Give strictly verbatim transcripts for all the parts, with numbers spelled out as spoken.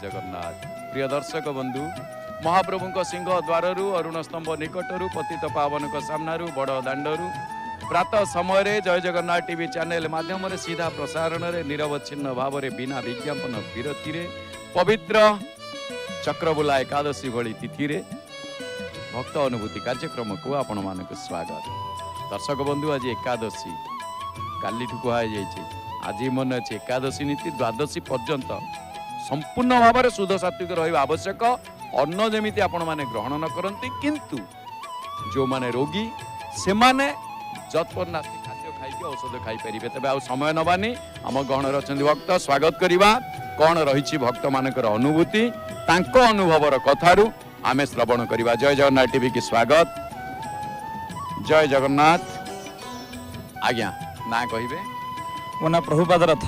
जगन्नाथ। प्रिय दर्शक बंधु महाप्रभु सिंह द्वार अरुण स्तंभ निकटरू पतित पावन सामनारू बड़ दाण्डरू प्रातः समय जय जगन्नाथ टीवी चैनल माध्यम सीधा प्रसारण में निरवच्छिन्न भाव में बिना विज्ञापन विरति पवित्र चक्रबुला एकादशी भली तिथि रे भक्त अनुभूति कार्यक्रम को आपण मानक स्वागत। दर्शक बंधु आज एकादशी काली कहुई आज मन अच्छे एकादशी नीति द्वादशी पर्यंत संपूर्ण भाव में शुद्ध सात्विक रहा आवश्यक। अन्न जमी आपण मैंने ग्रहण न करती किंतु जो माने रोगी से माने जत्पन्नास्ति खाद्य खाई औषध खाई पारे। तेज आ समय नबानी आम गहण अच्छा भक्त स्वागत करवा कौन रही भक्त मानकर अनुभूति तांको अनुभवर कथारू आमे श्रवण करवा। जय जगन्नाथ टीवी की स्वागत। जय जगन्नाथ। आज्ञा ना कहे मो ना प्रभुपाद रथ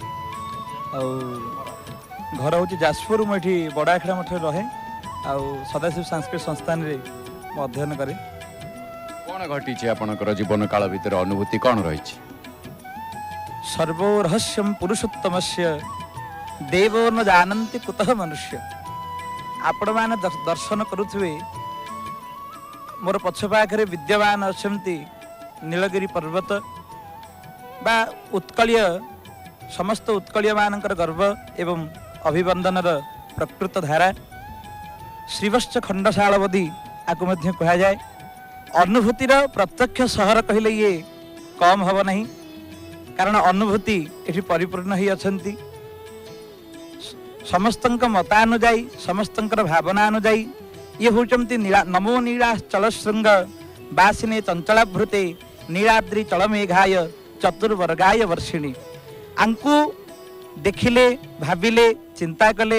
घर हूँ जाजपुर मुझे बड़ाखेड़ा मठ रहे आ सदाशिव सांस्कृतिक संस्थान रे अध्ययन करे। कौन घटी आपनकर जीवन काल भीतर अनुभूति कौन रही? सर्वो रहस्यम पुरुषोत्तमस्य देवो न जानन्ति कुतः मनुष्य। आपण माने दर्शन करुथिबे मोर पछपाखरे विद्यमान अछंती नीलगिरी पर्वत बा उत्कलीय समस्त उत्कलीय मानकर गर्व एवं अभिवंदनर प्रकृत धारा श्रीवत्स खंडशालवदी आकु मध्य कहा जाए। अनुभूतिर प्रत्यक्ष सहर कहले ये कम हब नहीं कारण अनुभूति एठी परिपूर्ण ही अछंती। समस्तंक मतानुजाई समस्तंकर भावना अनुजाई ये होचंती नीला नमो नीला चलशृंग बासिने चंचलाभृते नीलाद्रि चलमेघाय चतुर्वर्गाय वर्षिणी। आंकु देखिले भाविले चिंता कले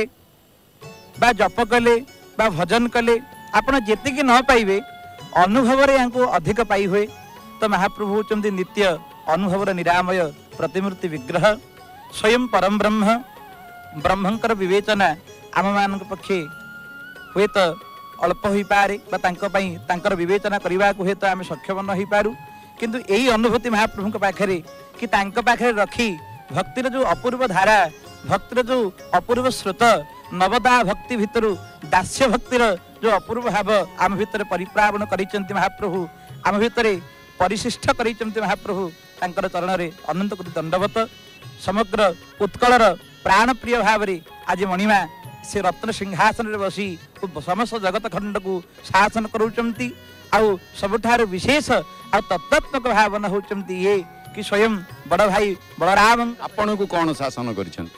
बा जप कले बा भजन कले आपण जेतिकी न पाइबे अनुभव रे आंकु अधिक पाई हुए। तो महाप्रभु होचंती नित्य अनुभवर निरामय प्रतिमूर्ति विग्रह स्वयं परम ब्रह्म ब्रह्मंकर विवेचना आम मान पक्षे हुए तो अल्प हो पारे तांकर विवेचना करने को हुए तो आम सक्षम न हो पारू किंतु यही अनुभूति महाप्रभु पाखे कि पाखे रखी भक्तिर जो अपूर्व धारा भक्तिर जो अपूर्व स्रोत नवदा भक्ति भितर दास्य भक्तिर जो अपूर्व भाव आम भितर परिप्लावन करिसेंति महाप्रभु आम भितर परिशिष्ट करिसेंति महाप्रभु तांकर चरण रे अनंत कोटि दंडवत। समग्र उत्कलर प्राण प्रिय भाव रे आज मणिमा से रत्न सिंहासन रे बसी समस्त जगत खंड को शासन करूचंती आउ सबठार विशेष आ तत्त्वात्मक भावना होचंती ये कि स्वयं बड़ भाई बलराम आपण को कौन शासन करिसेंति?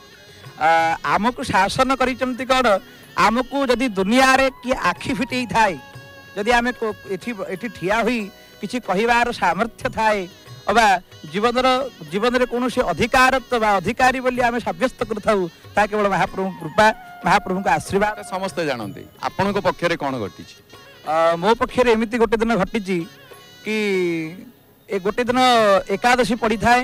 आमको शासन करिसेंति कौन आमको जदि दुनिया रे कि आखि फिटे थाए जदि आमे एठी एठी ठिया हुई किछि कहिवार सामर्थ्य थाए अबा जीवन जीवन रे कौन से अधिकार अधिकारी बोली आमे साब्यस्त करथाउ ता केवल महाप्रभु कृपा महाप्रभु का आशीर्वाद समस्त जानते। आपण को पक्ष रे कौन घटी? मो पक्ष रे एमिति गोटे दिन घटी कि ए गोटे दिन एकादशी पड़ी थाए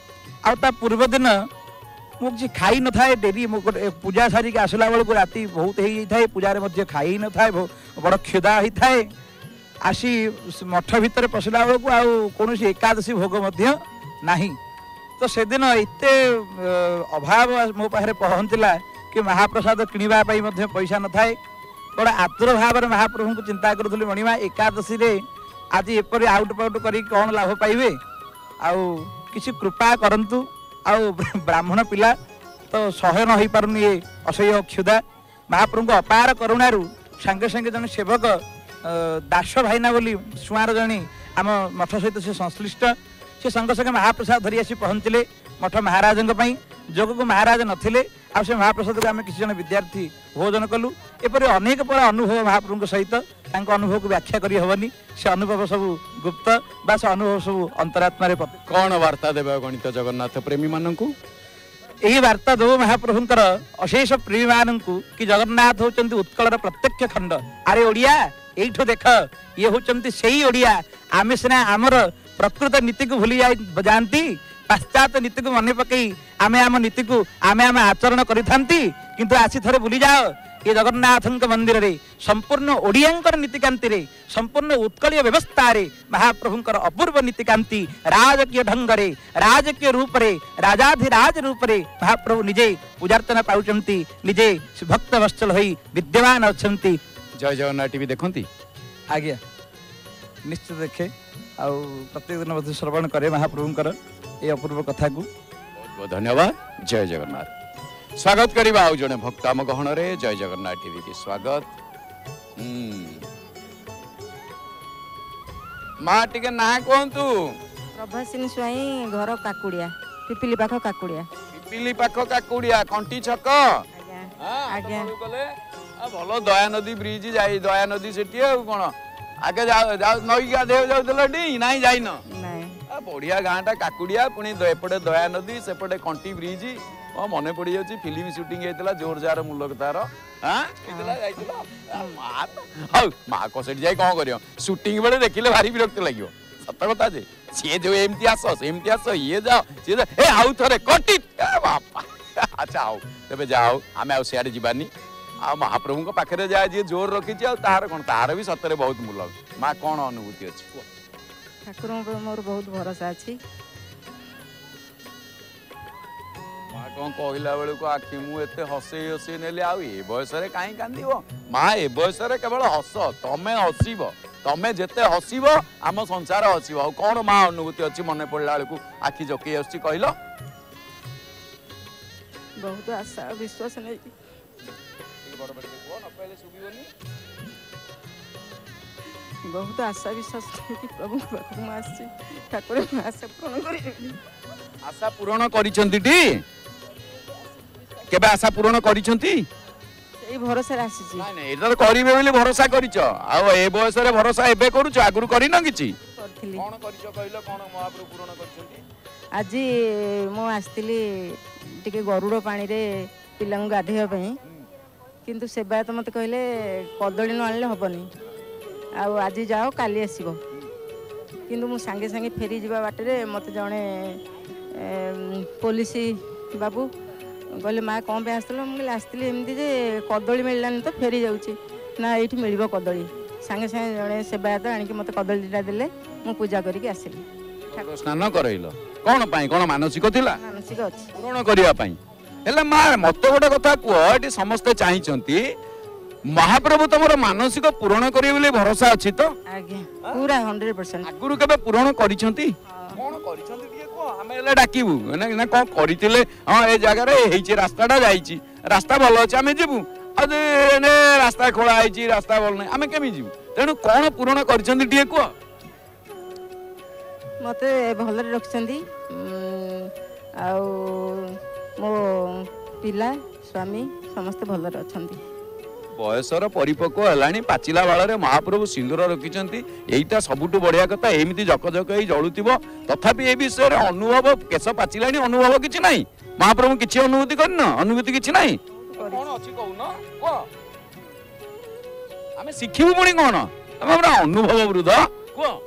आ पूर्व दिन मु किसी खाई न थाए डेरी पूजा सारी के आसला बेलू राति बहुत हो जाए पूजा मध्य खाई न थाए बड़ क्षुदा ही थाए आसी मठ भितर पशिला बेलू आ कौन एकादशी भोग नहीं। तो से दिन एत अभाव मो पाखे पहुँचला कि महाप्रसाद किणवा पैसा न थाए बड़ा आतुर भाव में महाप्रभु को चिंता करूँ मणिमा एकादशी रे आज एपरी आउट पाउट कर कौन लाभ पाइबे आउ किसी कृपा करंतु आउ ब्राह्मण पिला तो सहन हो पारुनी ये असह्य क्षुदा महाप्रभु को अपार करुणारू सांगे सांगे जन सेवक दास भाईना बोली सुआर जनी आम मठ सहित से संश्लिष्ट से संग संगे महाप्रसाद धरी आसी पहुँचले मठ महाराज जोग को महाराज नथिले आ से महाप्रसाद को आम किसी जन विद्यार्थी भोजन कलु एपरी अनेक पर अनुभव महाप्रभु सहित तांको अनुभव को व्याख्या करी हबनी से अनुभव सब गुप्त बा से अनुभव सब अंतरात्मा रे कौन वार्ता देबे गणित जगन्नाथ प्रेमी माननकु? यही वार्ता दो महाप्रभुंकर अशेष प्रेमी माननकु कि जगन्नाथ होचंती उत्कलर प्रत्यक्ष खंड। अरे ओडिया एठो देख ये होचंती सेही ओडिया आमे सिना हमर प्रकृत नीति को भूली जानती पाश्चात्य नीति को मन पकई आमे आम नीति को आमे आम आचरण करिथांती किंतु आसी थरे भूली जाओ ये जगन्नाथ मंदिर रे संपूर्ण ओडियांकर नीतिकांति रे संपूर्ण उत्कलीय व्यवस्था रे महाप्रभुंकर अपूर्व नीतिकांति राजकीय ढंग रे राजकीय रूप रे राजाधिराज रूप रे महाप्रभु निजे पूजार्चना पाउचंती निजे भक्त वत्सल होई विद्यमान अछंती। जय जगन्नाथ टीवी देखंती आज्ञा निश्चित देखे आ प्रत्येक दिन मध्य श्रवण करे महाप्रभुंकर ये अपूर्व कथा को बहुत बहुत धन्यवाद। जय जगन्नाथ। स्वागत करवा आउ जने भक्त आम गहन रे जय जगन्नाथ टीवी की स्वागत। माँ टिके ना कहतु। प्रभासिनी स्वाई घर काकुड़िया पिपिली पाख काकुड़िया पिपिली पाख काकुड़िया कंटी छक आज्ञा भल दया नदी ब्रिज जाई दया नदी सेठी आ कोन आगे जाओ जाओ नई गाधे जाउतल डी नाही जाइन नहीं बढ़िया गाँटा काकुड़िया पुणी एपटे दया नदी सेपटे कंटी ब्रिज हाँ मन पड़ जाऊँ फिल्म सुटिंग होता जोर जार मुलक तार माँ को सेठ जाए कौन कर सुटिंग बेले देखिले भारी विरक्त लगे सत कथा जे सी जो एमती आस एमती आस ये जाओ सी ए आउ थे कटी बापा अच्छा आओ तेज जाओ आम आउ सियाड़े जानी आ महाप्रभु पाखे जहाँ जी जोर रखी तार कौन तार भी सतरे बहुत मुलक माँ कौन अनुभूति अच्छी ठाकुर मोर बहुत भरोसा अच्छी माँ कौन कहला बेलू आखि मुझे हसई हसई नेली आउ ए बयस कहीं कांद माँ ए बयस केवल हस तमें हसब तमें जिते हसब आम संसार हसब आ कौन माँ अनुभूति अच्छी मन पड़ा बेलू आखि जकई आस कहल बहुत आशा विश्वास नहीं बहुत आशा विश्वास कि प्रभु पाखु आसी ठाकुर आशा पूर्ण करेंगे आशा पूर्ण करिसंती टी केबे आशा पूर्ण करिसंती एई भरोसा आसीची नै नै एतर करिवे बोली भरोसा करिछ आ ए बयस रे भरोसा एबे करूछ आगुरु करिन किछि करथिली कोन करिछ कहलो कोन महाप्रभु पूर्ण करिसंती आज मो आस्तिली टिके गरुड़ पानी रे पिलांग गाधेया पई किंतु सेबा तो मते कहले कदली न आनले हबनी आ आज जाओ काली आसीबो किंतु मु संगे संगे फेरी जीवा बाटे मते जणे पुलिस बाबू कहले माँ कौन पे आसल मुझे आसती एमती जे कदली मिललानी तो फेरी जाऊँगी ना ये मिल कदली सांगे सांगे जड़े सेवायत आणिक मत कदली दुटा देले मु पूजा करके आसिली स्नान करैल कौन पाई कौन मानसिक थिला मानसिक अछि पूर्ण करिया पाई हेले माँ मत गोटे कथा कुह एटी समस्ते चाहिचंती महाप्रभु तुमर मानसिक पूर्ण करिवे बोली भरोसा अछि तो आज्ञा पूरा हंड्रेड परसेंट आगुरु केबे पूर्ण करिसंती कौन करिसंती टिके को हमें एले डाकिबु ना ना कौन करितिले हां ए जगह रे हेइची रास्ताटा जाईची रास्ता भलो अछि हमें जिबु अदे ने रास्ता खोला आईची रास्ता भल नै हमें केमि जिबु तेनु कौन पूर्ण करिसंती टिके को मते भलरे रखसंती आ मो पिला स्वामी समस्त भलरे अछंती बयसर परिपक्व है पाचिला बाड़े महाप्रभु सिंदूर रखिंट यहीटा सबुठ बढ़िया कथा एमती जकजक जलुव तथापि ए विषय अनुभव केश पाचिला अनुभव किसी ना महाप्रभु किसी अनुभूति कर अनुभूति किसी ना आम शिखू पुणी कौन आम पूरा अनुभव वृद्ध कह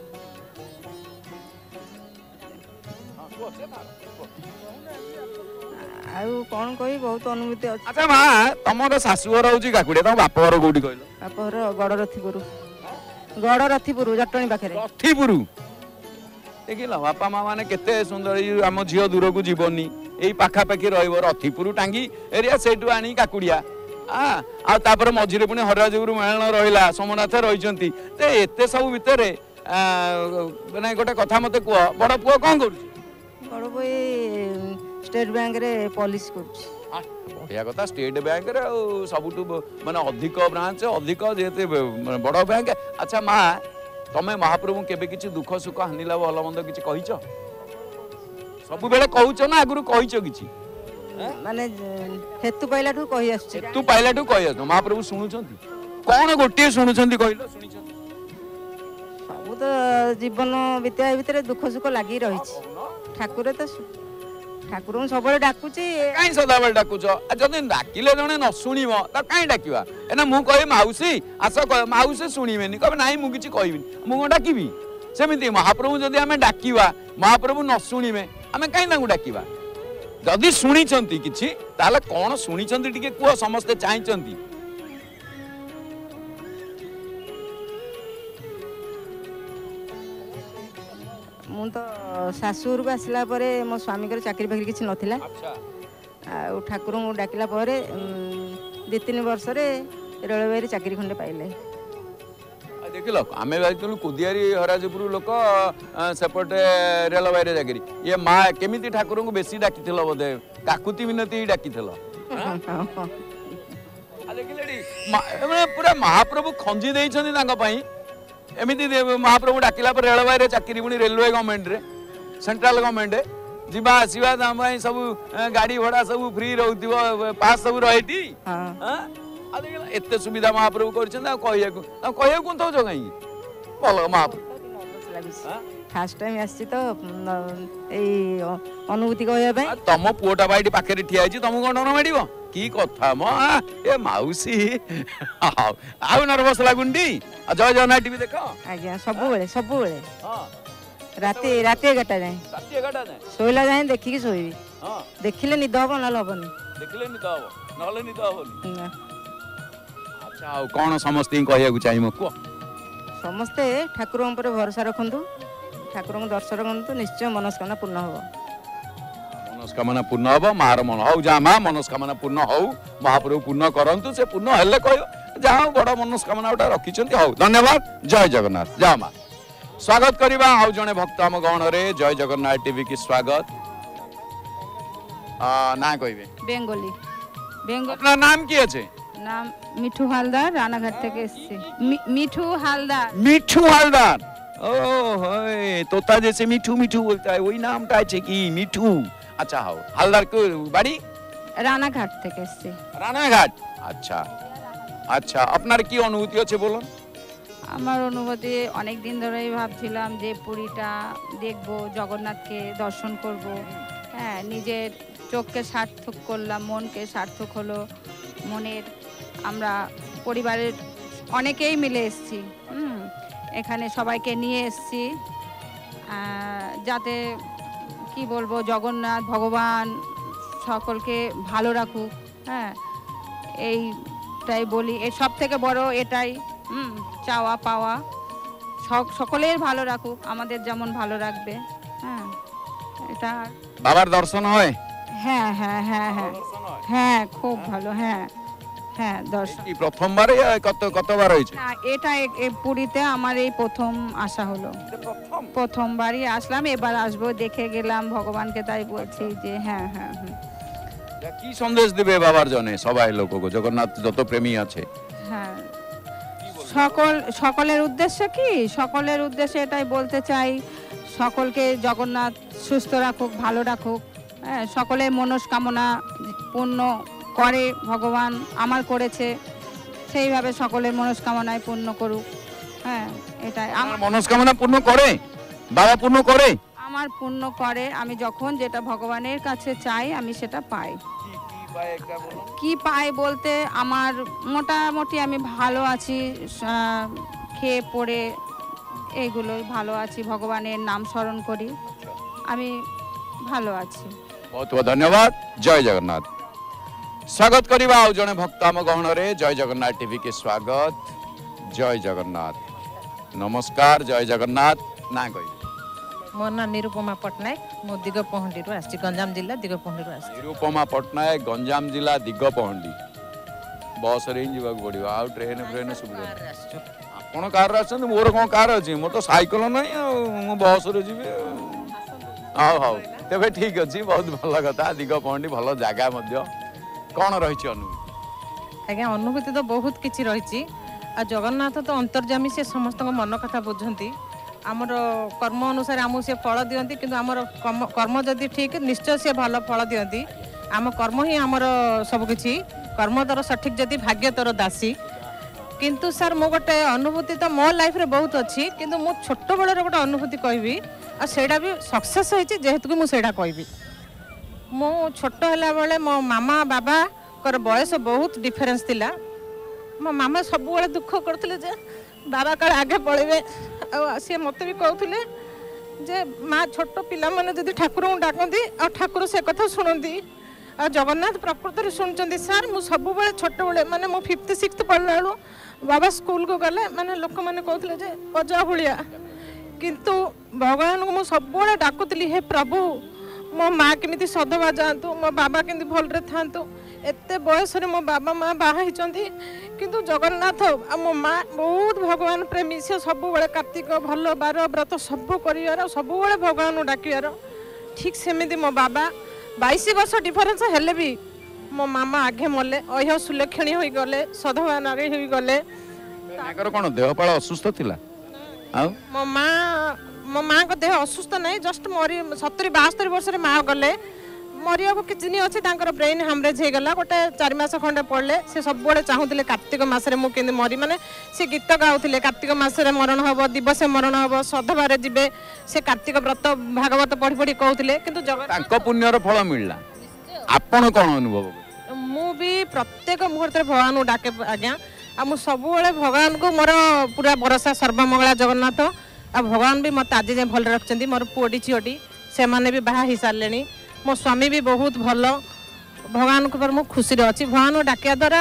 कौन कही बहुत अनुभूति अछि। अच्छा माँ तुम शाशुघर हूँ काकुड़िया तुम बाप घर कौटी कहल बाप घर गड़ रथिपुर गड़ रथिपुर जटणी पाखे रथिपुर देखिल बापा माँ मैंने केते सुंदर आम झील दूर को जीवनी यही पाखापाखि रथिपुर टांगी एरिया से आनी काकुड़िया हाँ आपर मझे पुणी हरिराजपुर मेलन रहा सोमनाथ रही एत सब भितर मैंने गोटे कथा मत कह बड़ पुआ कौन कर बड़ पुआ स्टेट बैंक रे पॉलिसी करूछ बढ़िया कथा स्टेट बैंक रे सबुठु माने अधिक ब्रांच अधिक जेते बड़ बैंक। अच्छा माँ तमें महाप्रभु केबे किछि दुख सुख हानिला भल मंद किछि कहिछ सब बेले कहूछ ना आगुरु कहिछ किछि माने हेतु पाइला ठु कहि आछी हेतु पाइला ठु कहि आछो महाप्रभु सुनुछंती कोन गोटे सुनुछंती कहिलो सुनिछंती सब तो जीवन बिताय भितरे दुख सुख लागि रहिछि ठाकुर तो ठाकुर सब डाकुची कहीं सदाबले डाकुच जदि डाकिले जने न शुणव तो कहीं डाकवा एना मु कहे मौसी आस मौसी शुणवेनि कहे ना मुझे कहबी मुझे डाकबी सेमती महाप्रभु जदि आम डाकवा महाप्रभु न शुणे आमे कहीं ना डाकिबा जदि शुणी किछि ताले कौन शुणी टिके कुह समस्ते चाहती ମୁଁ ତ ଶାଶୁଘରକୁ ଆସିଲା ପରେ ମୋ ସ୍ୱାମୀଙ୍କର ଚାକିରି ବାକିରି କିଛି ନଥିଲା ଆଉ ଠାକୁରଙ୍କୁ ଡାକିଲା ପରେ ଦୁଇ ତିନି ବର୍ଷରେ ରେଳବାଇରେ ଚାକିରି ଖଣ୍ଡେ ପାଇଲେ। ଦେଖିଲ ଆମେ ଭାବିଥିଲୁ କୁଦିଆରୀ ହରାଜପୁର ଲୋକ ସେପଟେ ରେଳବାଇରେ ଚାକିରି ଇଏ ମା କେମିତି ଠାକୁରଙ୍କୁ ବେଶୀ ଡାକିଥିଲ ବୋଧେ କାକୁତି ମିନତି ଡାକିଥିଲ ଦେଖିଲେ ପୁରା ମହାପ୍ରଭୁ ଖଞ୍ଜି ଦେଇଛନ୍ତି ତାଙ୍କ ପାଇଁ एमती महाप्रभु डाकिला रेलवे चाकरी पुणी रेलवे गवर्नमेंट रे सेंट्रल गवर्नमेंट जीवा आसवा सब गाड़ी भड़ा सब फ्री रोक पास सब रही एत सुविधा महाप्रभु कर कहीं भल महाप्रभु फास्ट टाइम आसी तो अनुभूति कहवाई तुम पुओटा भाई पाखे ठिया तुमको कौन डर माड़ की कथा म ए मौसी आउ नर्वस लगुंडी जय जगन्नाथ टीवी देख आज्ञा सब बेले सब बेले राति राति एगारटा जाए राति एगारटा जाए शोला जाए देखिकी शोबी देखिले निद हम ना हबनी देखिले निद हब नहले निद हबनी अच्छा आ कोन समस्ते कहया को चाहिए मको समस्ते ठाकुर ऊपर भरोसा रखंतु ठाकुर को दर्शन करंतु निश्चय मनस्कामना पूर्ण हो मनस्कामना पूर्ण हम मार मन हो जा माँ मनस्कामना पूर्ण हो महाप्रभु पूर्ण करंतु से पूर्ण हेल्ले कह जहाँ बड़ मनस्कामना गोटा रखिंट हो धन्यवाद जय जगन्नाथ जा माँ स्वागत करवा आउ जड़े भक्त आम गहन जय जगन्नाथ टीवी की स्वागत ना कहे बेंगली बेंगल अपना नाम की अच्छे नाम मिठू हालदार रानाघाट থেকে এসেছি मिठू हालदार मिठू हालदार ओ होय तोता जैसे मिठू मिठू बोलता है वही नाम का है कि मिठू अच्छा हो हालदार को बाड़ी রানাঘাট থেকে এসেছি রানাঘাট अच्छा अच्छा আপনার কি অনুভূতি আছে বলুন আমার অনুভূতি অনেক দিন ধরেই ভাবছিলাম যে পুরীটা দেখব জগন্নাথকে দর্শন করব হ্যাঁ নিজের চোখকে সার্থক করলাম মনকে সার্থক হলো মনের আমরা পরিবারের অনেকেই মিলে এসেছি হুম এখানে সবাইকে নিয়ে এসেছি যাতে কি বলবো জগন্নাথ ভগবান সকলকে ভালো রাখুক হ্যাঁ এইটাই বলি এর সব থেকে বড় এটাই হুম চাওয়া পাওয়া সকলের ভালো রাখুক আমাদের যেমন ভালো রাখবে হ্যাঁ এটা বাবার দর্শন হয় হ্যাঁ হ্যাঁ হ্যাঁ হ্যাঁ হ্যাঁ খুব ভালো হ্যাঁ হ্যাঁ দর্শন কি প্রথমবার কত কতবার হয়েছে না এটা পুরীতে আমার এই প্রথম আসা হলো প্রথম প্রথমবারই আসলাম এবার আসবো দেখে গেলাম ভগবানকে তাই বলছি যে হ্যাঁ হ্যাঁ কি সন্দেশ দিবে বাবার জন্য সবাই লোককে জগন্নাথ যত প্রেমী আছে হ্যাঁ সকল সকলের উদ্দেশ্যে কি সকলের উদ্দেশ্যে এটাই বলতে চাই সকলকে জগন্নাথ সুস্থ রাখুক ভালো রাখুক হ্যাঁ সকলের মনস্কামনা পূর্ণ করে ভগবান আমার করেছে সেইভাবে সকলের মনস্কামনায় পূর্ণ করুক হ্যাঁ এটাই আমার মনস্কামনা পূর্ণ করে বাবা পূর্ণ করে আমার পূর্ণ করে আমি যখন যেটা ভগবানের কাছে চাই আমি সেটা পাই কি পাই বলতে আমার মোটামুটি আমি ভালো আছি খেয়ে পড়ে এইগুলোই ভালো আছি ভগবানের নাম স্মরণ করি আমি ভালো আছি बहुत बहुत धन्यवाद जय जगन्नाथ स्वागत करवा आउ जने भक्त आम गहन जय जगन्नाथ टीवी के स्वागत जय जगन्नाथ नमस्कार जय जगन्नाथ ना कहि मोर ना निरुपमा पटनायक मो दिगपहंडी रु आसी गंजाम जिला दिगपहंडी रु आसी निरुपमा पटनायक गंजाम जिला दिगपहंडी बस रे जीवा पड़ो आ ट्रेन फ्रेन सुविधा आपण कार आछन मोर कोन कार अछि मोर तो साइकिल नै मो बस रे जीवे हाउ हाउ तेबे ठीक अछि बहुत भल कथा दिगपहंडी भल जगह मध्य कोन रहिछि अनुभूति आज्ञा अनुभूति तो बहुत किछि रहिछि आ जगन्नाथ तो अंतर्जामी से समस्त मन कथा बुझंती आमर कर्म अनुसार आमु से फल दियंती किंतु आमर कर्म जदि ठीक निश्चय से भल फल दियंती आम कर्म ही आमर सब किछि कर्म तर सठिक जदि भाग्य तर दासी किंतु सर मो गोटे अनुभूति तो मो लाइफ रे बहुत अच्छी किंतु मो छोट बेलर गोटे अनुभूति कहबी आ सेटा भी सक्सेस होइछि जेहेतु कि मु सेटा कहबी मो छोट हला बेले मो मामा बाबा कर बयस बहुत डिफरेंस थिला मो मामा सब बेले दुख करथिले जे बाबा काल आगे पळेबे आ से मते भी कहउथिले जे माँ छोट पिला माने जदि ठाकुर को डाकती आ ठाकुर से कथा शुणती आ जगन्नाथ प्रकृत में शुणुंट सार मु सब छोट बड़े माने मो फिफ्थ सिक्स पढ़ला बेलू बाबा स्कूल को गले माने लोक मैंने कहते जे अजा भलिया किंतु भगवान को मु सब डाकुली हे प्रभु मो माँ केमी सधवा जातु मो बाबा केमी भलरे था एत बयस मो बाबा माँ बाहर किंतु जगन्नाथ मो माँ बहुत भगवान प्रेमी से सब कार्तिक भल बार व्रत सब कर सब भगवान डाकियार ठीक सेमती मो बाबा बाईस वर्ष डिफरेन्स हेले भी मो मामा आगे मले अह सुलक्षणी हो गले सधवान आगे हो गले कौन देहपाल असुस्थ थिला मो माँ मो माँ को देह असुस्थ नहीं जस्ट मरी सतुरी बास्तरी वर्ष माँ गले मरिया को किसी अच्छी ब्रेन हामरेज हो गला गोटे चार मस खंडे पड़े से सब चाहूले कार्तिक मसरे मुझे मरी माने से गीत गाँव कार्तिक मसरे मरण हम दिवस मरण हम सधबारे जीवे से कार्तिक व्रत भागवत पढ़ी पढ़ी कहते कि पुण्यर फल मिलला आपण कौन अनुभव मु भी प्रत्येक मुहूर्त भगवान डाके आज्ञा आ मु सब भगवान को मोर पूरा भरोसा सर्वमंगला जगन्नाथ आ भगवान भी मत आज जाए भल रखिंट मोर पुओटी झीटी से मैंने भी बाहा हो सारे मो स्वामी भी बहुत भल भगवान को मु खुशी अच्छी भगवान डाकिया द्वारा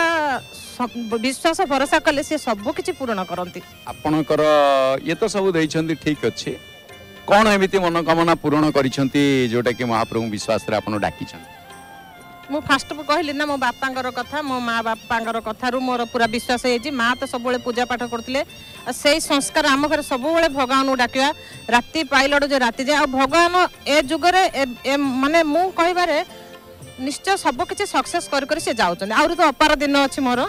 विश्वास भरोसा कले सी सब किसी पूर्ण करती आपणकर ये तो सब देइछंती ठीक अच्छे कौन एमती मनोकामना पूर्ण करिछंती जोटा कि महाप्रभु विश्वास रे आपण डाकिछंती मु फास्ट कहली ना मो बापांकर कथा मो माँ बापांकर कथारू मोर पूरा विश्वास है माँ तो सब पूजा पाठ करते से संस्कार आम घर सब भगवान डाकिया राति पाइलड़ जो राति जाए भगवान ए जुगरे माने मु कहबारे निश्चय सब किसी सक्सेस कर से जाउछन आउर तो अपार दिन अच्छी मोर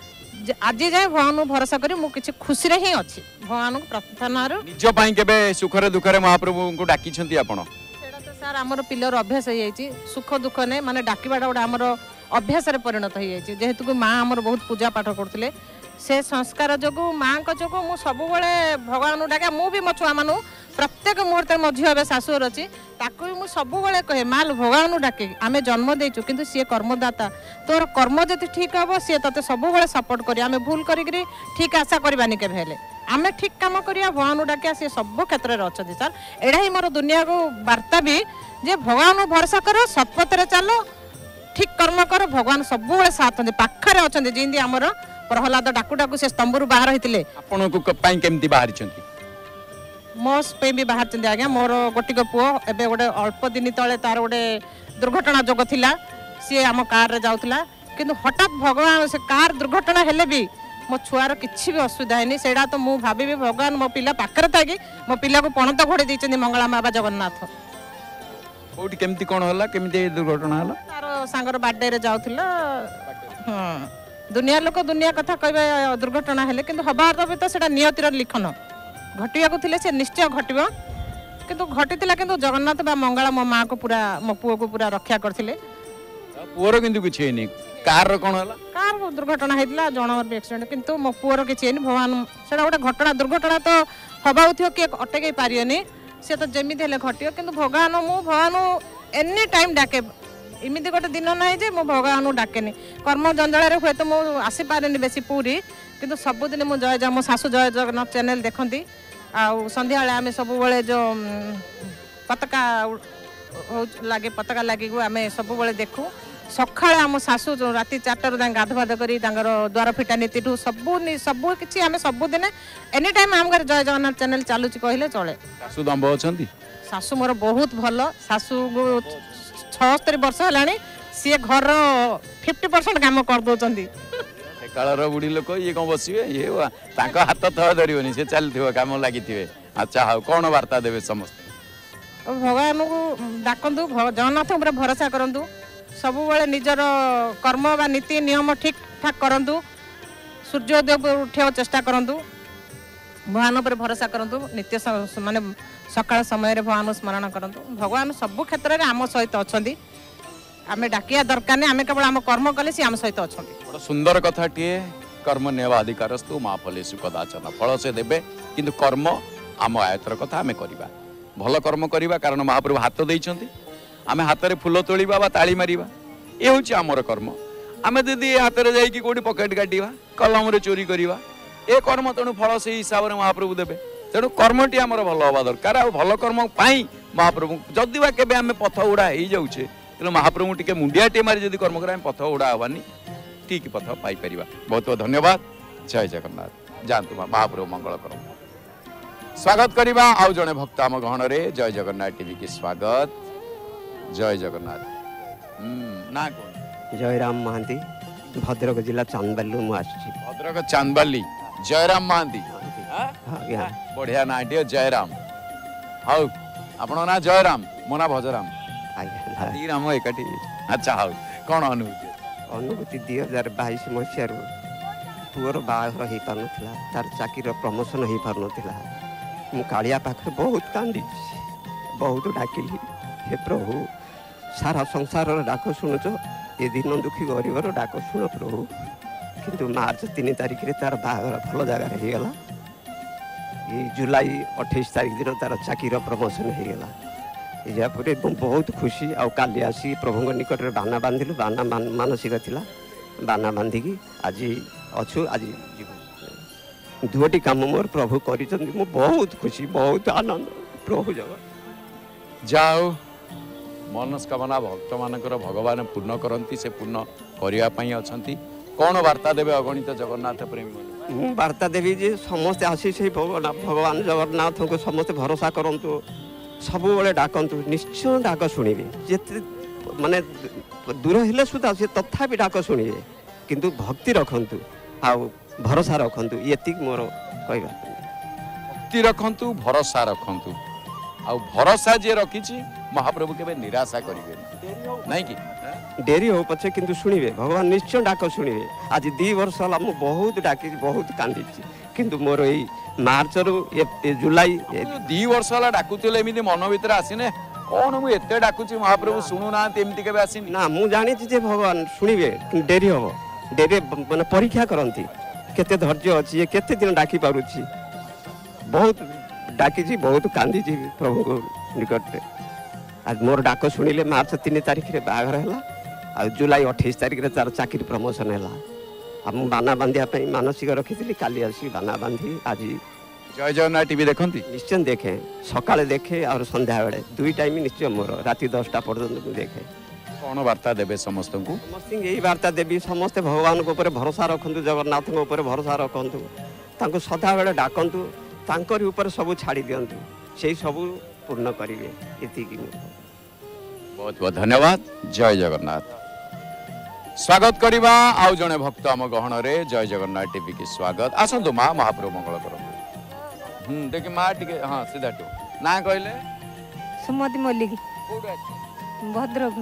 आज जाए भगवान भरोसा करी मु किछि खुशी रे ही अच्छी भगवान को प्रार्थना निज पई केबे सुखरे दुखरे महाप्रभु को डाकिछंती आपण सार आमर पिलर अभ्यास हो जाए सुख दुख नहीं माने डाकवाटा गोटे आमर अभ्यास परिणत हो जाए जेहेतु माँ आमर बहुत पूजा पाठ करते से संस्कार जो माँ जो मुझ सब भगवान डाके मु भी मो छुआ मानू प्रत्येक मुहूर्त मो झील शाशुर अच्छी ताकू भी मुझे सब कहे माल भगवान डाके आम जन्म देचु किंतु सी कर्मदाता तोर कर्म जब ठीक हम सी ते सब सपोर्ट कर आम भूल करी ठीक आशा करवानी के आम ठीक काम करिया भगवान डाकिया सी सब क्षेत्र में अच्छा सर एड़ा ही मोर दुनिया को वार्ता भी जे भगवान भरोसा कर सतपथ चलो ठीक कर्म कर भगवान सब साथ पाखे अच्छा जमी आमर प्रहलाद डाकू डाकू से स्तंभरू बाहर होते बाहर मोस पे भी बाहर आज्ञा मोर गोटिक पुओ एबे गोटे अल्प दिन तले तार गोटे दुर्घटना जोग थिला सी आम कार रे जाउथला किंतु हठात भगवान से कार दुर्घटना हेले भी मो छुआर किसी भी असुविधा है सेटा तो मु भाभी भगवान मो पिला पाखरे था कि मो पिला को पणत घोड़े देइछन्ती मंगला बाबा जगन्नाथ कोठी केमती कोन होला केमती दुर्घटना होला तार सांगर बर्थडे रे जाउथला हां दुनिया लोक दुनिया कथा कहबे दुर्घटना हेले किंतु हबार तो सेटा नियतिर लिखन घटिया को थिले से निश्चय घटिबो किंतु घटितिला किंतु जगन्नाथ बा मंगला मो मां को पूरा मो पुओ को पूरा रक्षा करथिले पुओर किंतु किछ हेनी कार रो कोन होला कार दुर्घटना हेतला जनवर भी एक्सीडेंट किंतु मो पुओर किछ हेनी भगवान सेटा गोटे घटना दुर्घटना तो हबा उथियो के अटके पारियनी से तो जेमिति हेले घटियो किंतु भगवान मु भगवान एनी टाइम डाके इमिति गोटे दिन ना जे मो भगवान डाकेनी कर्म जंजाल हुए तो मुझे आसी पारे बेसी पूरी किंतु सबुदिन मु जय जय मो सासू जय जगन्नाथ चैनल देखती आउ संध्या आम सब जो पताका लगे पताका लगे आम सब देखू सका आम सासू जो राति चार गाधवाध कर द्वार फिटा नीति सब सब किसी आम सबुदिन एनी टाइम आम घर जय जगन्नाथ चैनल चलुची कहले चले सासू दम्भ अच्छी सासू मोर बहुत भल सासू छस्तरी वर्ष है सी घर फिफ्टी परसेंट काम कर दौरान कालर बुढ़ी लोक ये कौन बसवे ये हाथ थह धरनी से चलते कम लगी अच्छा हाँ कौन वार्ता देवे समस्त भगवान को डाकतु जगन्नाथ पूरा भरोसा करूँ सब निजर कर्म बा नीति नियम ठीक ठाक करूँ सूर्योदय उठा चेष्टा करूँ भगवान पर भरोसा करूँ नित्य माने सकाळ समय भगवान स्मरण करूँ भगवान सब क्षेत्र में आम सहित अच्छा आम डाकिया दरकार नहीं आम केवल आम कर्म कले सी आम सहित अच्छा बड़ा सुंदर कथा टे कर्म नेवाधिकारस्तु माँ फलेषु कदाचन फल से देवे किंतु कर्म आम आयतर कथा आम करवा भल कर्म करवा कारण महाप्रभु हाथ देइछन्ति आम हाथ में फूल तोड़ा ताली मारिबा ये हूँ आमर कर्म आम दीदी हाथ में जाकि कौटी पकेट काटिबा कलम रे चोरी करवा ए कर्म तेणु फल से हिसाब से महाप्रभु देवे तेणु कर्मटी आमर भल हवा दरकार आ भल कर्म पाई महाप्रभु जदि बा केबे आमे पथ उड़ा हो जाऊे तेणु महाप्रभु टिके मुंडियाटे मारी जदि कर्म कर पथ उड़ा हवानी ठीक पथ पाई परिबा। बहुत बहुत धन्यवाद। जय जगन्नाथ। जानतु महाप्रभु मंगल कर स्वागत करवा आउ जड़े भक्त आम गहन रे जय जगन्नाथ टीवी की स्वागत। जय जगन्नाथ। ना कौन जयराम महांती भद्रक जिला चांदबाली मु आसी भद्रक चांदबाली जयराम महांती आज्ञा बढ़िया ना जयराम हाउ आपण ना जयराम मो ना भजराम आज्ञा दी राम एकाठी अच्छा हाउ कौन अनुभूति अनुभूति दुई हजार बाईस मसीह पुअर बाहर हो पार ना तार चाकरी प्रमोशन हो पार ना मु कालिया पाखे बहुत कांदी बहुत डाकिली हे प्रभु सारा संसार डाक शुणुच ये दिन दुखी गरीब डाक शुण प्रभु किंतु मार्च तीन तारिख रे तार बाहर भल जगार हो गला ये जुलाई अठाईस तारिख दिन तार चाकरी प्रमोशन हो गला यापर बहुत खुशी आउ काली आसी प्रभु निकट में बाना बांधिलु बाना मानसिक थिला बाना बांधिकी आज अच्छु आज दुटी काम मोर प्रभु कर बहुत खुशी बहुत आनंद प्रभु जगह जाओ मनस्कामना भक्त मानकर भगवान पूर्ण करती से पूर्ण करने अच्छा कौन वार्ता देवे अगणित जगन्नाथ प्रेमी मु वार्ता देवी जे समस्ते आसी से भगवान भगवान जगन्नाथ को समस्ते भरोसा करंतु सब बेले डाकतु निश्चय डाक शुणिबे जेते माने दूर हेले सुधा से तथापि डाक शुणिबे किंतु भक्ति रखंतु आ भरोसा रखंतु एति मोर कहबा भक्ति रखंतु भरोसा रखंतु आ भरोसा जे रखिछि महाप्रभु केबे निराशा करिवे नहीं कि डेरी हो पछे किंतु शुणिबे भगवान निश्चय डाक शुणिबे आज दी वर्ष होला मु बहुत डाकी बहुत कांदी किंतु मोर एई मार्च रु जुलाई दी वर्ष होला डाकुतिले एमिति मन भीतर आसीने कौन मु एते डाकुछि महाप्रभु सुनु ना एमिति केबे आसीनी ना मु जानि जे भगवान शुणिबे डेरी हो डेरी माने परीक्षा करंती केते धैर्य अछि ये केते दिन डाकी पारुछि बहुत डाकी बहुत कांदी प्रभु को निकट आज मोर डाक शुणिले मार्च तीन तारिख रे बाघर है आ जुलाई अठाईस तारिख रे तार चाकरी प्रमोशन है हम बाना बांधिया मानसिक रखी थी काली आसी बाना बांधी आज जय जगन्नाथ टीवी देखती निश्चय देखे सकाले देखे और संध्या बेले दुई टाइम निश्चय मोर राति दसटा पर्यंत देखे कौन वार्ता देवे समस्त को समस्त यही वार्ता देवी समस्ते भगवान को ऊपर भरोसा रखु जगन्नाथ ऊपर भरोसा रखु सदा बेले डाकतु तांकर ऊपर सब छाड़ी दिंतु से सब पूर्ण करेंगे ये बहुत बहुत धन्यवाद। जय जगन्नाथ। स्वागत करवा आउ जने भक्त आम गहन रे जय जगन्नाथ टीवी की स्वागत आसतु माँ महाप्रभु मंगल कर हम्म देखि माँ टिके हाँ सीधा टू ना कहले सुमति मल्लिक भद्रक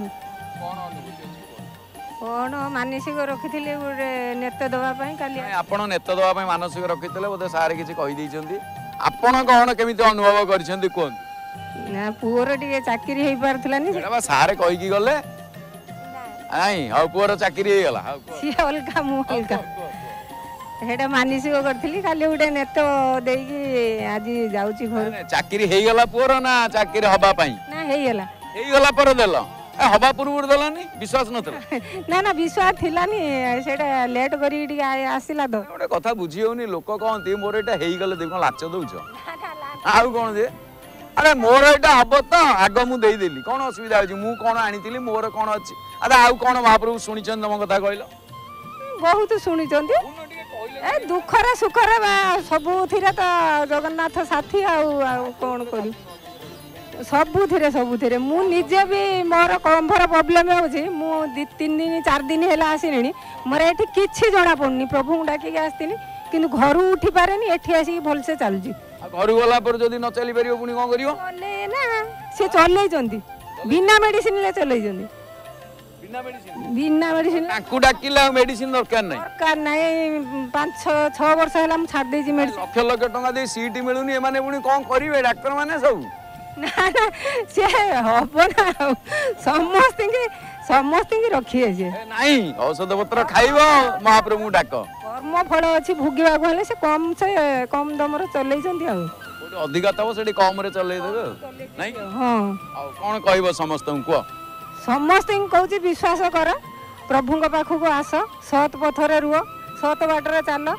कौन मानसिक रखी गोटे नेत दवाई काली आपण नेत दवाई मानसिक रखी बोधे सारे किसी कही आपण कौन केमी अनुभव कर ना पुअर टे चाकरी हो पार्लानी सारे कहीकि गले आई हाउ पुअर चाकरी हो गला सी अलगा मु अलगा हेडा मानसिक करथली खाली उडे नेत देकी आज जाउची घर चाकरी हे गला पुअर ना चाकरी हबा पई ना हे गला हे गला पर देलो ए हबा पूर्व देलानी विश्वास नथला ना ना विश्वास थिलानी सेटा लेट करी टी आसिला तो गोटे कथा बुझी होनी लोक कहती मोर एटा हे गले देखो लाच दउछ आउ कोन जे अरे मोर एटा हबो तो आग मु देई देली कोन असुविधा होची मु कोन आनितिली मोर कोन अछि अरे आउ कोन महाप्रभु सुनिचन तम कथा कहलो बहुत सुनिचंती ए दुखरे सुखरे सबु थिरे तो जगन्नाथ साथी आउ कोन करी सबु थिरे सबु थिरे मु निजे भी मोर कंभर प्रॉब्लम होची मु तीन दिन चार दिन हेला आसिनी मोर एठी किछि जणा पड़नी प्रभु डाकी आस्तिनी किंतु घर उठी पारेनी एठी आसी भल से चलजी घर गला पर जदी न चली परियो पुनी कोन करियो चले ना से चलै जंदी बिना मेडिसिन ले चलै जंदी बिना मेडिसिन बिना मेडिसिन ताकू डाकिला मेडिसिन दरकार नै दरकार नै पाँच छह वर्ष हेला हम छाड़ देजी मेडिसिन लक्ष लक्ष टका दे सीट मिलुनी ए माने पुनी कोन करिवे डॉक्टर माने सब ना ना से हबो ना समस्त के समस्त के रखिए जे नहीं औषध पत्र खाइबो महाप्रभु डाक कर्म फल अछि भुगिबा को हले से कम से कम दमर चलै जंदी आ अधिक तब से कम रे चलै देबे नहीं हां आ कोन कहबो समस्त को समस्त कहू विश्वास कर प्रभु पाखक आस सत पथरे रुह सत बाटर चल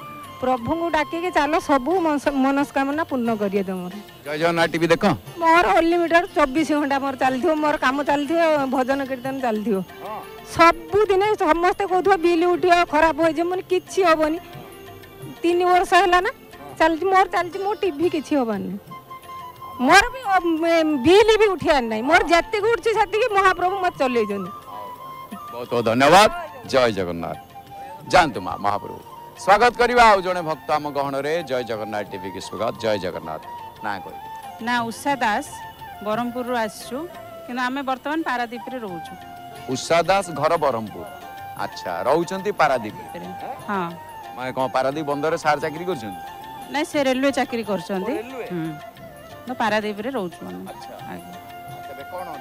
प्रभु को डाकिके चलो सब मनस्कामना पूर्ण करिए तुम जय जगन्नाथ टीवी देखो मोर अनलिमिटेड चौबीस घंटा मोर चलथियो मोर काम चलथियो भजन कीर्तन चलथियो सबुदिन समस्ते कहथो बिल उठियो खराब हो जे मन किछि होबनी तीन वर्ष हैला ना चल मोर चलछि मोर टीवी किछि होबनी मोर भी बिल भी उठियार नहीं मोर जत्ते उठछि सेति महाप्रभु मत चले जन बहुत बहुत धन्यवाद जय जगन्नाथ जानतु माँ महाप्रभु स्वागत करवा आउ जड़े भक्त आम गहन रे जय जगन्नाथ टीवी की स्वागत जय जगन्नाथ ना कोई ना उषा दास बरहमपुर रु आसछु किन आमे वर्तमान पारादीप रे रहउछु उषा दास घर बरहमपुर अच्छा रहउचंती पारादीप रे हां माने कोन पारादीप बंदर सार चाकरी करछंती नहीं से रेलवे चाकरी करछंती हम तो पारादीप रे रहउछु हम अच्छा आगे तबे कोन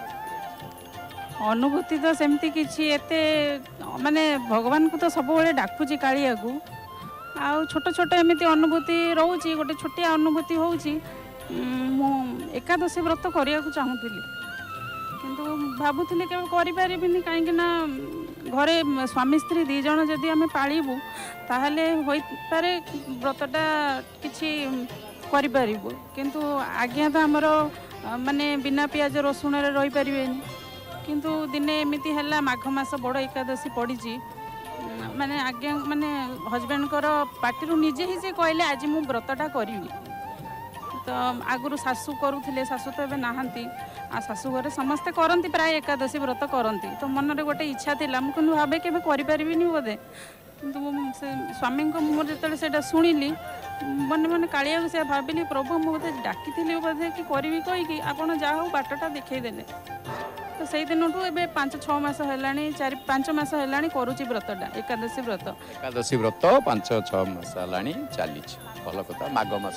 अनुभूति तो सेमती किछि एते माने भगवान को तो सब बेले डाकुची कालिया को आ छोट छोट एमती अनुभूति रोची गोटे छोटिया अनुभूति होउची मु एकादशी व्रत करिया को चाहूतिली किंतु भाबुथिले केबे करि परिबिनी काहे ना घरे स्वामी स्त्री दी जण जदी हमें पाळीबु ताहले होई पारे व्रतटा किछि करि परिबु किंतु आज्ञा तो हमर माने बिना पियाज रसुण रे रहि परिबेनी किंतु दिने एमती है माघ मास बड़ एकादशी पड़ी माने आज्ञा माने हजबैंड कर पार्टी निजे ही से कहले आज मु व्रतटा करी तो आगुरी सासू करुले सासू तो एबे नाहंती आ सासू घरे समस्ते करती प्राय एकादशी व्रत करती तो मन में गोटे इच्छा थी मुझे भावे के करें बोधे किंतु से स्वामी मुहर जो से शुणिली मन मन कालिया से भाविली प्रभु मुझे डाकी बोधे कि करी कहीकि आपड़ जहाँ हो बाटटा देखईदेले तो से दिन ए पांच छः मास है चार पांच मास है करुच्ची व्रतटा एकादशी व्रत एकादशी व्रत पांच छः मास है चली भल कथा माघ मास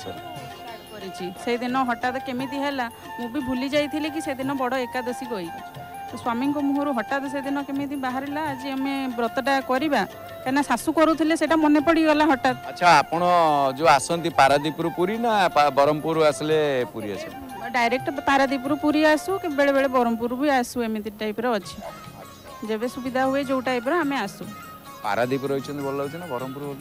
से दिन हठात केमी है मुझे भूली जाइए कि से दिन बड़ एकादशी कही तो स्वामी मुहर हठात से दिन केमी बाहर आज आम व्रतटा करवा कहीं शाशु करुले से मन पड़गला हठात। अच्छा आपण जो आसती पारादीप पुरी ना बरहमपुर आसले पुरी आस डायरेक्ट पारादीप पुरी आसू कि बेले बेले बरहमपुर भी आसू एमती टाइप अच्छी जब सुविधा हुए जो टाइप आम आसू पारादीप रही भल लगे ना बरहमपुर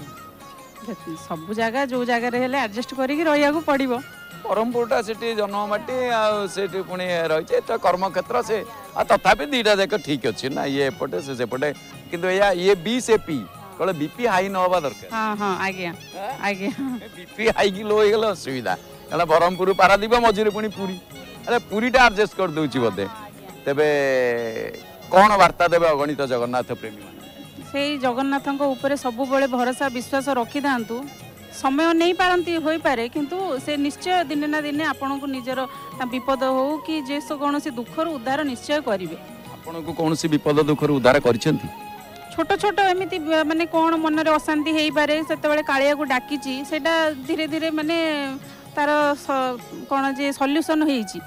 सब जगह जो जगह एडजस्ट करके रहा पड़ो बरहमपुरटा से जन्ममाटी आठी पुणी रही कर्म क्षेत्र से तथापि दीटा जाक ठीक अच्छे ना ये एपटे से सेपटे किंतु या ये बी से पी कहे बीपी हाई न हवा दरकार हाँ हाँ आज्ञा आज्ञा बीपी हाई की लो हो असुविधा कहना बरहमपुर पारादीप मझे पुणी पुरी अरे पूरीटा आडजस्ट कर दूची बोधे तेबे कौन वार्ता देवे अगणित जगन्नाथ प्रेमी से जगन्नाथ ऊपर सब बेले भरोसा विश्वास रखी था समय नहीं पारती हो पारे किंतु से निश्चय दिने ना दिने आपन को निजर विपद हो कि जे कौन दुखर उद्धार निश्चय करेंगे आपन को कौन सी विपद दुखर उद्धार करिसेंती छोट छोट एमती माने कौन मन रे अशांति हो पारे से कालिया को डाकी सेटा धीरे धीरे माने तार कौन जे सॉल्यूशन होईची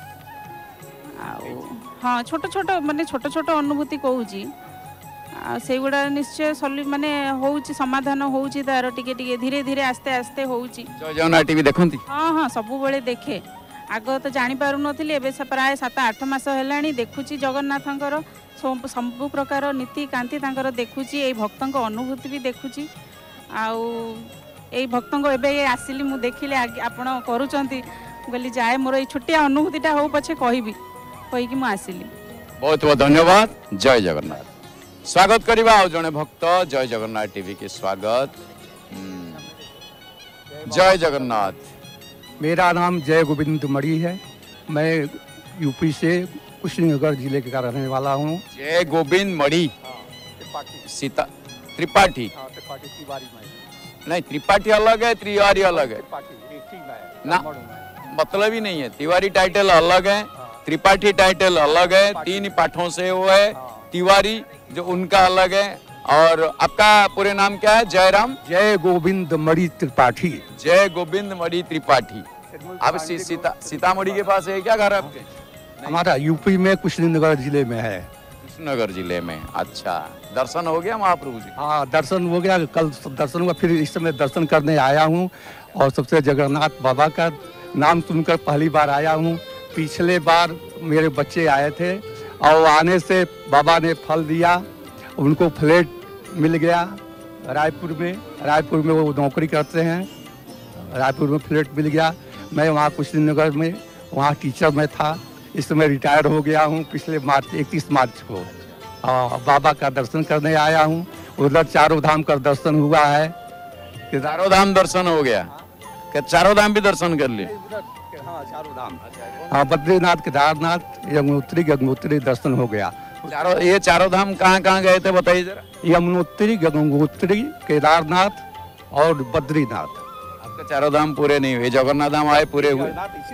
हाँ छोट छोट माने छोट छोट अनुभूति कहूची से गुड़ा निश्चय सॉल्यू माने होउची समाधान होउची तार टिके टिके धीरे धीरे आस्ते आस्ते होउची जय जगन्नाथ टीवी देखंती हाँ हाँ सब बेले देखे आग तो जानी पारु नथिली एबे प्राय सात आठ मास हेलानी देखुची जगन्नाथंकर सब प्रकार नीति कांति तांकर देखुची ए भक्तंक अनुभूति भी देखुची आउ ए भक्तंक एबे आसिली मु देखिले आपण करूचंती बोली जाए मोर ए छोटिया अनुभूतिटा हो पछे कहिबी कहि कि मु आसिली बहुत बहुत धन्यवाद जय जगन्नाथ स्वागत करवा जड़े भक्त जय जगन्नाथ टीवी के स्वागत जय जगन्नाथ। मेरा नाम जय गोविंद मड़ी है। मैं यूपी से कुशीनगर जिले का रहने वाला हूँ। जय गोविंद मड़ी सीता त्रिपाठी नहीं त्रिपाठी अलग है तिवारी अलग है ना मतलब ही नहीं है। तिवारी टाइटल अलग है त्रिपाठी टाइटल अलग है तीन पाठों से वो है तिवारी जो उनका अलग है। और आपका पूरे नाम क्या है? जयराम जय गोविंद मड़ी त्रिपाठी। जय गोविंद मड़ी त्रिपाठी। आप सीता सीतामढ़ी के पास है क्या घर आपके? हमारा यूपी में कुशीनगर जिले में है। कुशीनगर जिले में। अच्छा दर्शन हो गया महाप्रभु जी? हाँ दर्शन हो गया, कल दर्शन हुआ, फिर इस समय दर्शन करने आया हूँ और सबसे जगन्नाथ बाबा का नाम सुनकर पहली बार आया हूँ। पिछले बार मेरे बच्चे आए थे और आने से बाबा ने फल दिया, उनको फ्लैट मिल गया रायपुर में रायपुर में वो नौकरी करते हैं। रायपुर में फ्लैट मिल गया। मैं वहाँ कुशीनगर में वहाँ टीचर में था। इस समय रिटायर हो गया हूँ पिछले मार्च इकतीस मार्च को। आ, बाबा का दर्शन करने आया हूँ। उधर चारों धाम का दर्शन हुआ है। चारों धाम दर्शन हो गया, क्या चारों धाम भी दर्शन कर लिए? हाँ, चारों धाम। हाँ, बद्रीनाथ, केदारनाथ, यमुनोत्री गंगोत्री दर्शन हो गया। चारों ये चारों धाम कहाँ कहाँ गए थे बताइए जरा। यमुनोत्री, गंगोत्री, केदारनाथ और बद्रीनाथ। आपके चारों धाम पूरे नहीं हुए, जगन्नाथ धाम आए पूरे हुए।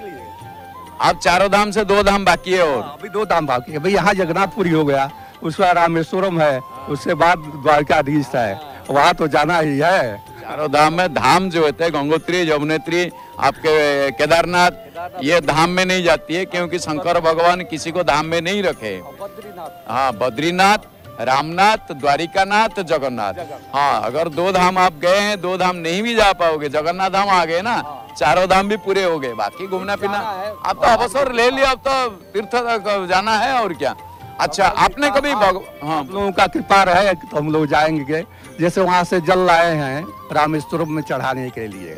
आप चारों धाम से दो धाम बाकी है और अभी दो धाम बाकी है। भाई यहाँ जगन्नाथपुरी हो गया, उसके बाद रामेश्वरम है, उसके बाद द्वारकाधीश है, वहाँ तो जाना ही है। चारों धाम में धाम जो होते हैं गंगोत्री, यमुनोत्री, आपके केदारनाथ, ये धाम में नहीं जाती है क्योंकि शंकर भगवान किसी को धाम में नहीं रखे। हाँ, बद्रीनाथ, रामनाथ, द्वारिकानाथ, जगन्नाथ। हाँ, अगर दो धाम आप गए हैं, दो धाम नहीं भी जा पाओगे, जगन्नाथ धाम आ गए ना, चारों धाम भी पूरे हो गए। बाकी घूमना फिरना आप तो अवसर ले लिया, अब तो तीर्थ जाना है और क्या। अच्छा, आपने कभी भग... हाँ, हम लोगों का कृपा रहे तो हम लोग जाएंगे। जैसे वहाँ से जल लाए हैं रामेश्वरम में चढ़ाने के लिए,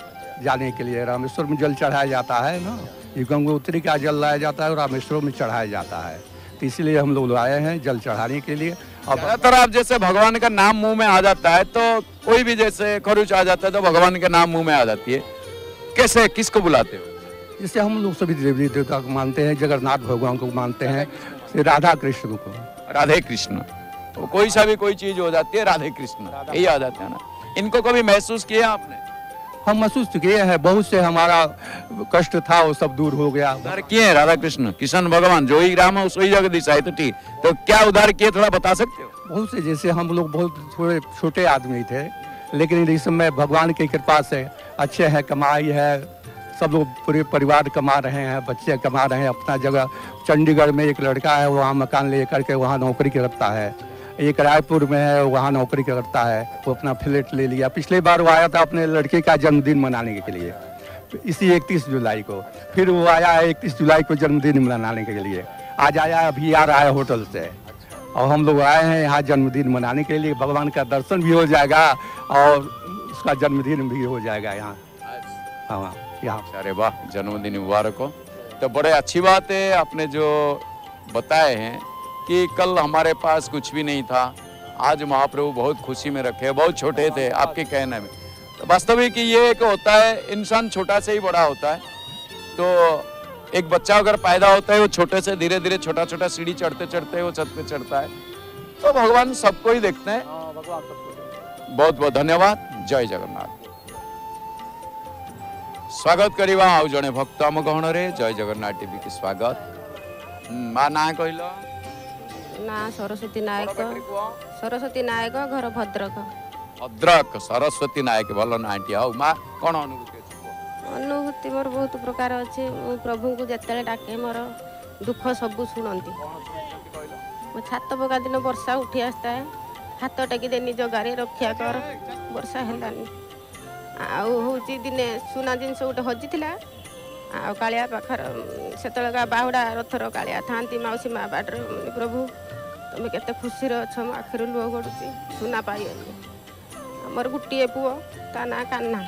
जाने के लिए रामेश्वरम में जल चढ़ाया जाता है ना, ये गंगोत्री का जल लाया जाता है और रामेश्वरम में चढ़ाया जाता है, तो इसलिए हम लोग आए हैं जल चढ़ाने के लिए। अब ज्यादातर आप जैसे भगवान का नाम मुंह में आ जाता है तो कोई भी जैसे खरुच आ जाता है तो भगवान के नाम मुंह में आ जाती है, कैसे किसको बुलाते हो? जैसे हम लोग सभी देवी देवता को मानते हैं, जगन्नाथ भगवान को मानते हैं, राधा कृष्ण को। राधे कृष्ण, तो कोई सा भी कोई चीज हो जाती है राधे कृष्ण यही आ जाते हैं ना। इनको कभी महसूस किया आपने? हम महसूस किए हैं, बहुत से हमारा कष्ट था वो सब दूर हो गया। उद्धार किए हैं राधा कृष्ण, किशन भगवान, जो ही राम है उसो ही जगदीश है, तो ठीक। तो क्या उद्धार किए थोड़ा बता सकते हो? बहुत से, जैसे हम लोग बहुत थोड़े छोटे आदमी थे, लेकिन इस समय भगवान की कृपा से अच्छे हैं, कमाई है, सब लोग पूरे परिवार कमा रहे हैं, बच्चे कमा रहे हैं अपना जगह। चंडीगढ़ में एक लड़का है, वहाँ मकान ले करके वहाँ नौकरी करता है। एक रायपुर में है, वहाँ नौकरी करता है, वो अपना फ्लैट ले लिया। पिछले बार वो आया था अपने लड़के का जन्मदिन मनाने के लिए, इसी इकतीस जुलाई को। फिर वो आया है इकतीस जुलाई को जन्मदिन मनाने के लिए। आज आया, अभी आ रहा है होटल से, और हम लोग आए हैं यहाँ जन्मदिन मनाने के लिए। भगवान का दर्शन भी हो जाएगा और उसका जन्मदिन भी हो जाएगा यहाँ। हाँ, यहाँ। अरे वाह, जन्मदिन मुबारक हो। तो बड़े अच्छी बात है आपने जो बताए हैं कि कल हमारे पास कुछ भी नहीं था, आज महाप्रभु बहुत खुशी में रखे। बहुत छोटे थे आपके कहने में, तो वास्तविक ये एक होता है, इंसान छोटा से ही बड़ा होता है। तो एक बच्चा अगर पैदा होता है वो छोटे से धीरे धीरे छोटा छोटा सीढ़ी चढ़ते चढ़ते वो छत पे चढ़ता है। तो भगवान सबको ही देखते हैं। बहुत बहुत धन्यवाद। जय जगन्नाथ। स्वागत करिबा आउ जने भक्त आम गहन रे। जय जगन्नाथ टीवी के स्वागत। मां ना कहलो? ना सरस्वती नायक। सरस्वती नायक, घर भद्रक। भद्रक सरस्वती नायक, भल नाटी। आउ मां कोन अनुभूति अछि? अनुभूति मोर बहुत प्रकार अछि। प्रभु को जतले डाके मोर दुख सब सुनंती। मो छात पका दिन वर्षा उठी आस्ता है, हाथ टेकी दे निज गारे रक्षा कर, वर्षा हेलानी। आउ होची दिने सुना जिनस गोटे हजिला। आ कालिया पाखर सेतलका बाहुड़ा रथर कालिया थांती माउसी माँ बाटर। प्रभु तुम केते खुशी अच्छ, मो आखिर लुह गड़ुची सुना पाइनी। आमर गोटे पुओ, ता ना कान्हा।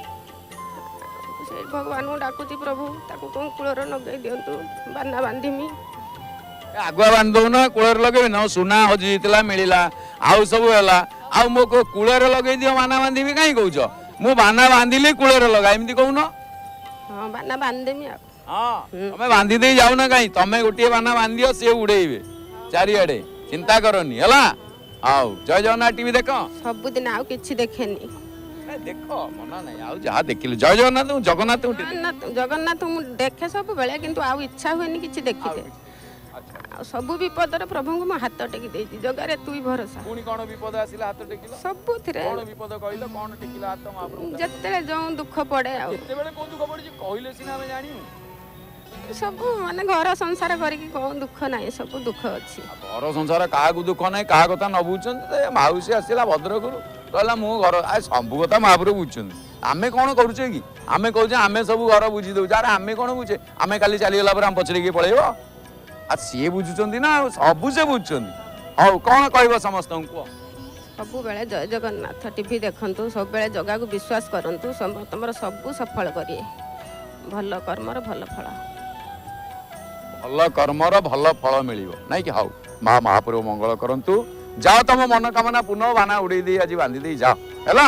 से भगवान को डाकुची प्रभु, ताकू कौन कूलर लगे दिंतु, बाना बांधीमी। आगुआ बांध दो ना, कूलर लगे ना। सुना हजि मिलला, आउ सब है, आउ मो को कूलर लगे दियो, बाना बांधीमी कहीं कहूच? मु बाना बांधिली कूलर लगा, एमती कहून? हाँ, बाना बांधदेमी। हाँ, तमें बांधी दे जाऊ ना कहीं, तमें गोटे बाना बांधियो, सी उड़ेबे चारिआडे, चिंता करनी है। आओ जय जगन्नाथ टीवी देख। सबुदिन आउ किछि देखेनी। देखो मना नहीं, आउ जहाँ देखिलु जय जगन्नाथ। जगन्नाथ जगन्नाथ मु देखे सब बेले, किंतु आउ इच्छा हुएनी किछि देखिते। सब विपदर प्रभु को हाथ टेकी देछि, जगारे तू भरोसा। पुनी कोन विपद आसिला हाथ टेकिलो? सब थिरे कोन विपद कहिलो, कोन टेकिला हाथ महाप्रभु? जत्ते जो दुख पड़े, आ जत्ते बेले कोन दुख पड़े कहिले सिना हम जानियो। सब माने घर संसार करिकी कोन दुख नाही, सब दुख अछि। घर संसार काहा को दुख नाही, काहा कथा न बुझछन। माउसी आसिला भद्रकरू कहला मु घर आ सब कथा महाप्रभु बुझछन। आमे कोन करूछे कि? आमे कहूछे आमे सब घर बुझी दउ। यार आमे कोन बुझे? आमे काली चली गेला पर हम पछरी के पळेबो। आ सी बुझुचंदी ना, सब से बुझुचंदी। हाउ कोन कहबो समस्त को? ସବୁବେଳେ ଜୟ ଜଗନ୍ନାଥ ଟିଭି ଦେଖନ୍ତୁ, ସବୁବେଳେ ଜଗାକୁ ବିଶ୍ୱାସ କରନ୍ତୁ, ତମର ସବୁ ସଫଳ କରିବେ। ଭଲ କର୍ମର ଭଲ ଫଳ, ଭଲ କର୍ମର ଭଲ ଫଳ ମିଳିବ ନାଇଁ କି? ହଉ ମା ମହାପ୍ରଭୁ ମଙ୍ଗଳ କରନ୍ତୁ। ଯାଅ ତମ ମନୋକାମନା ପୂର୍ଣ୍ଣ, ବାନା ଉଡେଇ ଦେଇ ଆଜି ବାନ୍ଧି ଦେଇ ଯାଅ ହେଲା।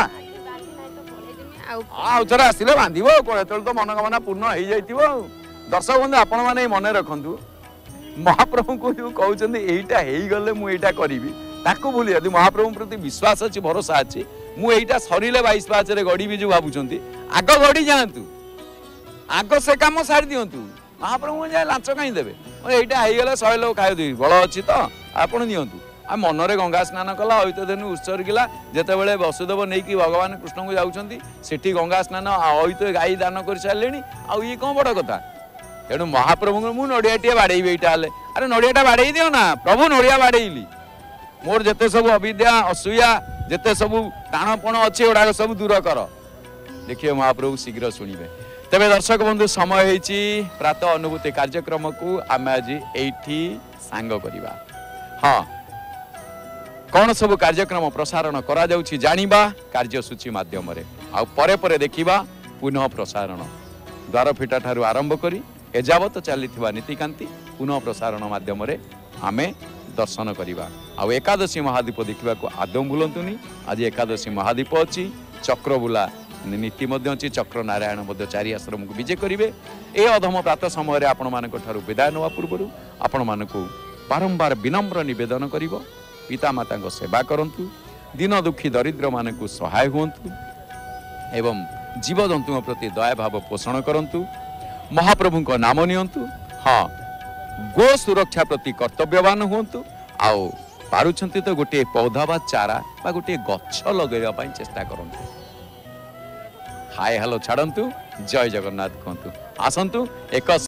ଆଉ ଥରେ ଆସିଲେ ବାନ୍ଧିବ, ଯେତେବେଳେ ତ ମନୋକାମନା ପୂର୍ଣ୍ଣ ହେଇଯାଇଥିବ। ଦର୍ଶକ ବନ୍ଧୁ ଆପଣ ମାନେ ମନେ ରଖନ୍ତୁ, ମହାପ୍ରଭୁଙ୍କୁ ଯୋଉ କହୁଛନ୍ତି ଏଇଟା ହେଇଗଲେ ମୁଁ ଏଇଟା କରିବି, ତାକୁ ଭୁଲି ଯଦି ମହାପ୍ରଭୁଙ୍କ ପ୍ରତି ବିଶ୍ୱାସ ଅଛି, ଭରସା ଅଛି, ମୁଁ ଏଇଟା ସରିଲେ ବାଇଶ ପାହାଚରେ ଗଡ଼ିବି ଯୋଉ ଭାବୁଛନ୍ତି, ଆଗ ଗଡ଼ି ଯାଆନ୍ତୁ, ଆଗ ସେ କାମ ସାରି ଦିଅନ୍ତୁ। ମହାପ୍ରଭୁଙ୍କୁ ଯାଏ ଲାଞ୍ଚ କାହିଁ ଦେବେ? ଏଇଟା ହେଇଗଲେ ଶହେ ଲୋକ ଖାଇଦେବି, ବଳ ଅଛି ତ ଆପଣ ନିଅନ୍ତୁ। ଆଉ ମନରେ ଗଙ୍ଗା ସ୍ନାନ କଲା, ଅଇତ ଧନୁ ଉତ୍ସର୍ଗିଲା। ଯେତେବେଳେ ବସୁଦେବ ନେଇକି ଭଗବାନ କୃଷ୍ଣଙ୍କୁ ଯାଉଛନ୍ତି, ସେଠି ଗଙ୍ଗା ସ୍ନାନ ଅଇତ ଗାଈ ଦାନ କରିସାରିଲେଣି, ଆଉ ଇଏ କ'ଣ ବଡ଼ କଥା? ତେଣୁ ମହାପ୍ରଭୁଙ୍କୁ ମୁଁ ନଡ଼ିଆଟିଏ ବାଡ଼େଇବି ଏଇଟା ହେଲେ, ଆରେ ନଡ଼ିଆଟା ବାଡ଼େଇ ଦିଅ ନା, ପ୍ରଭୁ ନଡ଼ିଆ ବାଡ଼େଇଲି, ମୋର ଯେତେ ସବୁ ଅବିଦ୍ୟା ଅସୂୟା ଯେତେ ସବୁ ଟାଣପଣ ଅଛି ଏଗୁଡ଼ାକ ସବୁ ଦୂର କର, ଦେଖିବେ ମହାପ୍ରଭୁ ଶୀଘ୍ର ଶୁଣିବେ। ତେବେ ଦର୍ଶକ ବନ୍ଧୁ ସମୟ ହେଇଛି ପ୍ରାତଃ ଅନୁଭୂତି କାର୍ଯ୍ୟକ୍ରମକୁ ଆମେ ଆଜି ଏଇଠି ସାଙ୍ଗ କରିବା। ହଁ, କ'ଣ ସବୁ କାର୍ଯ୍ୟକ୍ରମ ପ୍ରସାରଣ କରାଯାଉଛି ଜାଣିବା କାର୍ଯ୍ୟସୂଚୀ ମାଧ୍ୟମରେ, ଆଉ ପରେ ପରେ ଦେଖିବା ପୁନଃ ପ୍ରସାରଣ। ଦ୍ୱାରଫିଟା ଠାରୁ ଆରମ୍ଭ କରି ଏଯାବତ ଚାଲିଥିବା ନୀତିକାନ୍ତି ପୁନଃ ପ୍ରସାରଣ ମାଧ୍ୟମରେ ଆମେ ଦର୍ଶନ କରିବା। ଆଉ ଏକାଦଶୀ ମହାଦୀପ ଦେଖିବାକୁ ଆଦୌ ଭୁଲନ୍ତୁନି। ଆଜି ଏକାଦଶୀ ମହାଦୀପ ଅଛି, ଚକ୍ରବୁଲା ନୀତି ମଧ୍ୟ ଅଛି, ଚକ୍ର ନାରାୟଣ ମଧ୍ୟ ଚାରି ଆଶ୍ରମକୁ ବିଜେ କରିବେ। ଏ ଅଧମ ପ୍ରାତଃ ସମୟରେ ଆପଣମାନଙ୍କ ଠାରୁ ବିଦାୟ ନେବା ପୂର୍ବରୁ ଆପଣମାନଙ୍କୁ ବାରମ୍ବାର ବିନମ୍ର ନିବେଦନ କରିବ, ପିତାମାତାଙ୍କ ସେବା କରନ୍ତୁ, ଦିନ ଦୁଃଖୀ ଦରିଦ୍ରମାନଙ୍କୁ ସହାୟ ହୁଅନ୍ତୁ ଏବଂ ଜୀବଜନ୍ତୁଙ୍କ ପ୍ରତି ଦୟାଭାବ ପୋଷଣ କରନ୍ତୁ, ମହାପ୍ରଭୁଙ୍କ ନାମ ନିଅନ୍ତୁ। ହଁ, ଗୋ ସୁରକ୍ଷା ପ୍ରତି କର୍ତ୍ତବ୍ୟବାନ ହୁଅନ୍ତୁ। ଆଉ ପାରୁଛନ୍ତି ତ ଗୋଟିଏ ପୌଧା ବା ଚାରା ବା ଗୋଟିଏ ଗଛ ଲଗାଇବା ପାଇଁ ଚେଷ୍ଟା କରନ୍ତୁ। ହାୟ ହ୍ୟାଲୋ ଛାଡ଼ନ୍ତୁ, ଜୟ ଜଗନ୍ନାଥ କୁହନ୍ତୁ। ଆସନ୍ତୁ ଏକ